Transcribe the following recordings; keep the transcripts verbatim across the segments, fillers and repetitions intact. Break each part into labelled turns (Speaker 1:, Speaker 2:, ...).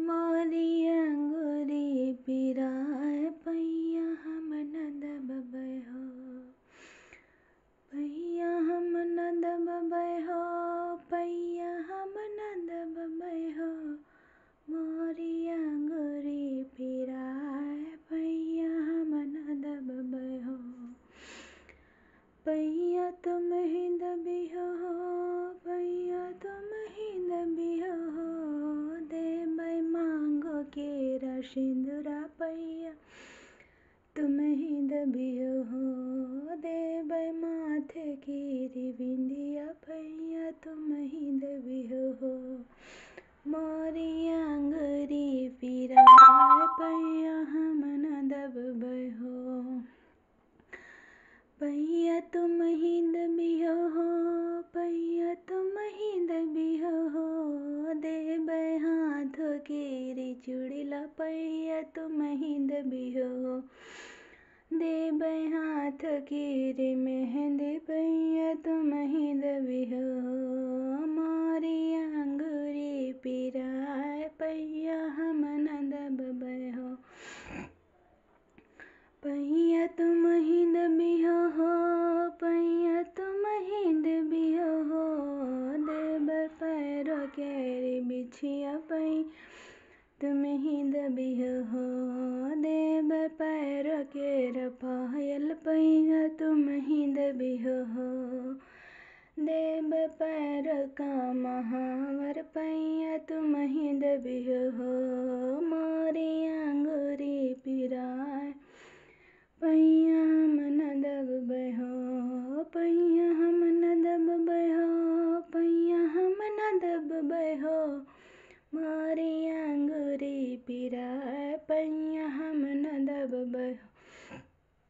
Speaker 1: मोरी अंगूरी पिराए पैया हम न दबबै हो, पैया हम न दबबै हो, पैया हम न दबबै हो, मोरी अंगूरी पिराए पैया हम न दबबै हो। पैया तुम ही दबिहो हो, पैया तुम ही दबिहो हो, देबै मांगो केरा सिंदूरा पैया तुम ही दबिहो हो, देबै माथे की बिंदिया पैया तुम ही दबिहो हो। मोरी अंगूरी पिराए पैया हम न दबबै हो, पैया तुम ही दबिहो हो, पैया तुम ही दबिहो हो, देबै हाथ केरी चूड़िला पैया तुम ही दबिहो हो, देबै हाथ केरी मेहंदी पैया तुम ही दबिहो हो। मोरी अंगूरी पिराए पैया हम न दबबै हो, पैया तुम ही दबिहो हो, पैया तुम ही दबिहो हो, देबै पैरों केरी बिछिया पैया तुम ही दबिहो हो, देबै पैरों केरा पायल पैया तुम ही दबिहो हो, देबै पैरों का महावर पैया तुम ही दबिहो हो। मोरी अंगूरी पिराए पैया हम न दबबै हो, पैया हम न दबबै हो, पैया हम न दबबै हो, मोरी अंगूरी पिराए पैया हम न दबबै हो,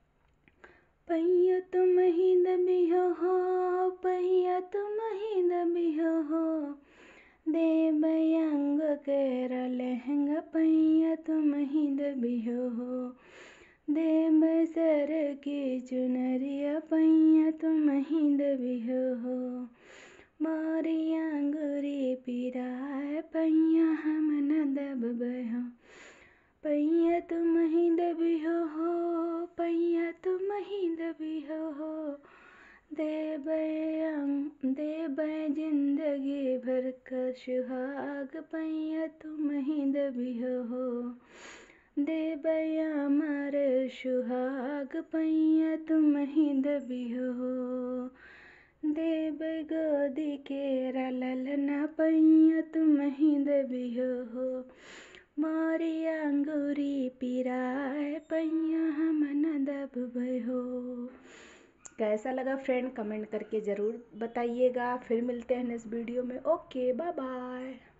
Speaker 1: पैया तुम ही दबिहो हो, पैया तुम ही दबिहो हो, देबै अंग केरा लहंगा पैया तुम ही दबिहो हो, देबै सर की चुनरिया पैया तुम ही दबिहो हो। मोरी अंगूरी पिराए पैया हम न दबबै हो, पैया तुम ही दबिहो हो, पैया तुम ही दबिहो हो, देबै देबै जिंदगी भर का सुहाग पैया तुम ही दबिहो हो, देबै अमर सुहाग पैया तुम ही दबिहो हो, देबै गोदी केरा ललना पैया तुम ही दबिहो हो। मोरी अंगूरी पिराए पैया हम न दबबै हो। कैसा लगा फ्रेंड कमेंट करके ज़रूर बताइएगा। फिर मिलते हैं नेक्स्ट वीडियो में। Okay bye bye.